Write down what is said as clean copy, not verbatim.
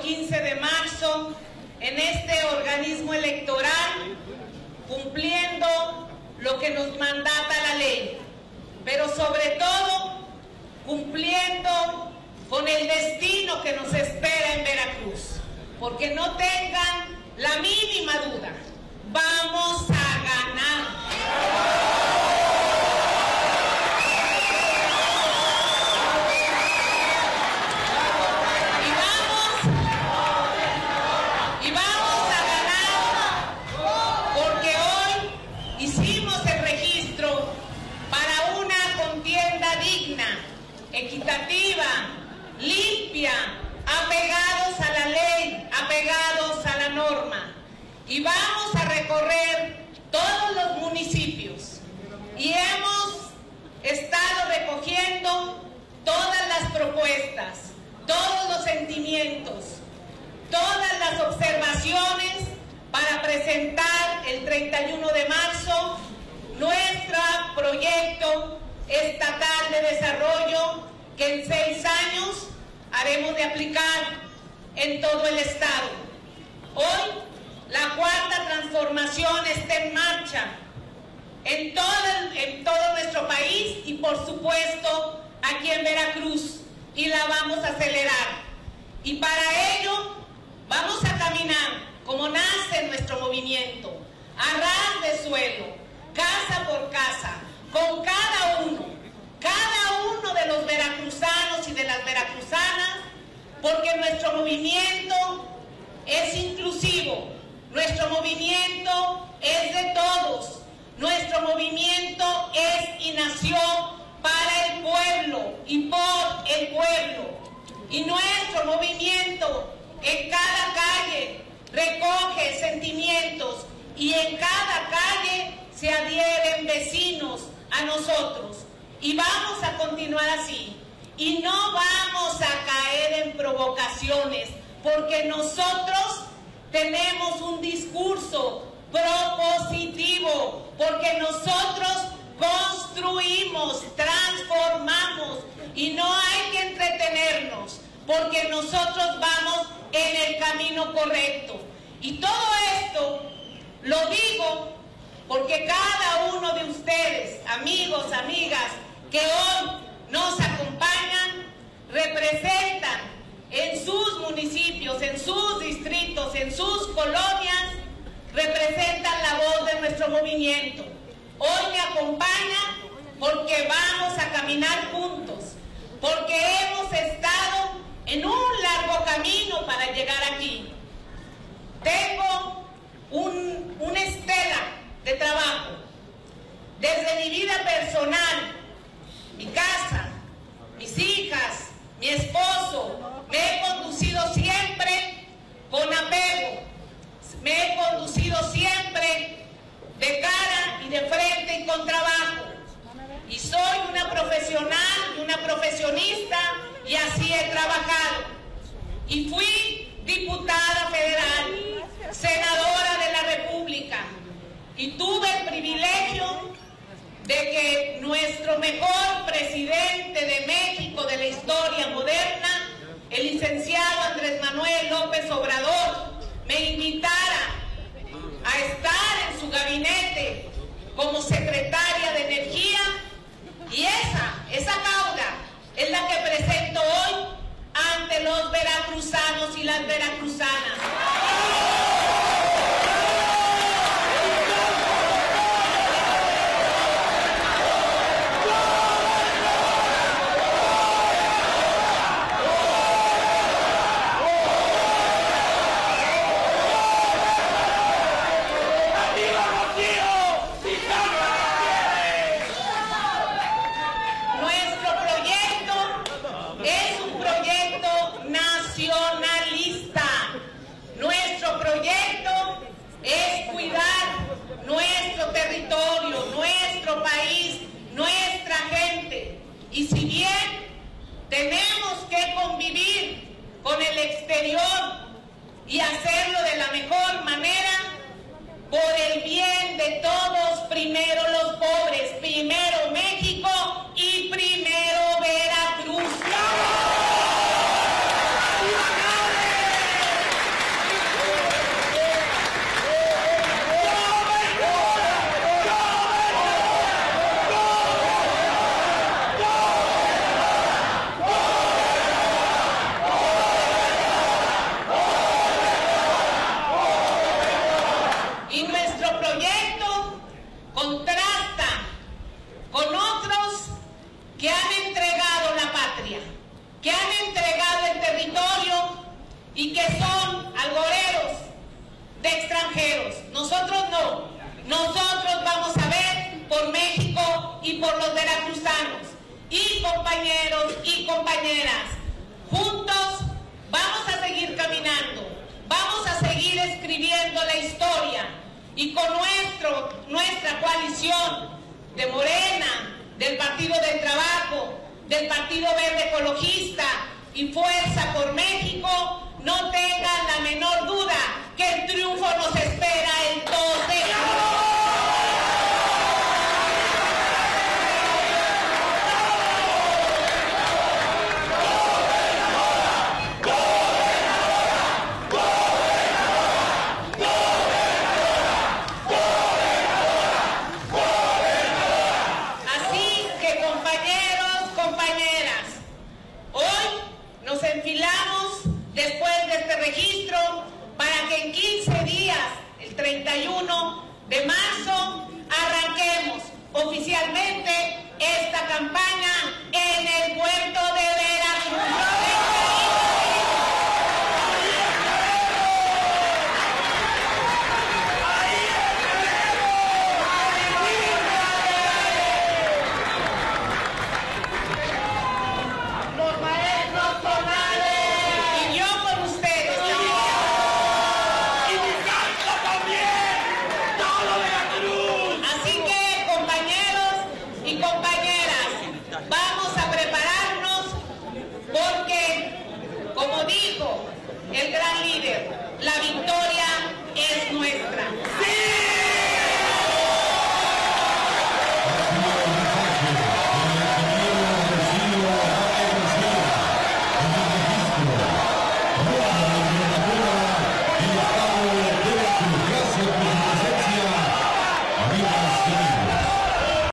15 de marzo en este organismo electoral, cumpliendo lo que nos mandata la ley, pero sobre todo cumpliendo con el destino que nos espera en Veracruz, porque no tengan la mínima duda, vamos a ganar. Equitativa, limpia, apegados a la ley, apegados a la norma. Y vamos a recorrer todos los municipios. Y hemos estado recogiendo todas las propuestas, todos los sentimientos, todas las observaciones para presentar el 31 de marzo nuestro proyecto estatal de desarrollo que en 6 años haremos de aplicar en todo el estado. Hoy la cuarta transformación está en marcha en todo nuestro país y por supuesto aquí en Veracruz, y la vamos a acelerar. Y para ello vamos a caminar como nace nuestro movimiento, a ras de suelo, casa por casa, con cada uno de los veracruzanos y de las veracruzanas, porque nuestro movimiento es inclusivo, nuestro movimiento es de todos, nuestro movimiento es y nació para el pueblo y por el pueblo, y nuestro movimiento en cada calle recoge sentimientos y en cada calle se adhieren vecinos a nosotros, y vamos a continuar así, y no vamos a caer en provocaciones, porque nosotros tenemos un discurso propositivo, porque nosotros construimos, transformamos, y no hay que entretenernos, porque nosotros vamos en el camino correcto. Y todo esto lo digo porque cada uno de ustedes, amigos, amigas, que hoy nos acompañan, representan en sus municipios, en sus distritos, en sus colonias, representan la voz de nuestro movimiento. Hoy me acompañan porque vamos a caminar juntos, porque hemos estado en un largo camino para llegar aquí. Tengo una estela de trabajo, desde mi vida personal, mi casa, mis hijas, mi esposo. Me he conducido siempre con apego, me he conducido siempre de cara y de frente y con trabajo, y soy una profesional y una profesionista, y así he trabajado, y fui diputada federal, senadora de la República, y tuve el privilegio de que nuestro mejor presidente de México de la historia moderna, el licenciado Andrés Manuel López Obrador, me invitara a estar en su gabinete como secretaria de Energía, y esa causa es la que presento hoy ante los veracruzanos y las veracruzanas. Y si bien tenemos que convivir con el exterior y hacerlo de la mejor manera, por el bien de todos, primero los pobres, primero México y primero Veracruz. y que son algoreros de extranjeros. Nosotros no. Nosotros vamos a ver por México y por los veracruzanos. Y compañeros y compañeras, juntos vamos a seguir caminando, vamos a seguir escribiendo la historia y con nuestra coalición de Morena, del Partido del Trabajo, del Partido Verde Ecologista y Fuerza por México, no tengan la menor duda que el triunfo nos espera el 2 de julio. Para que en 15 días, el 31 de marzo, arranquemos oficialmente esta campaña en el puerto de Veracruz. Los maestros tonales y yo con ustedes. Así que, compañeros y compañeras, vamos a prepararnos porque, como dijo el gran líder, la victoria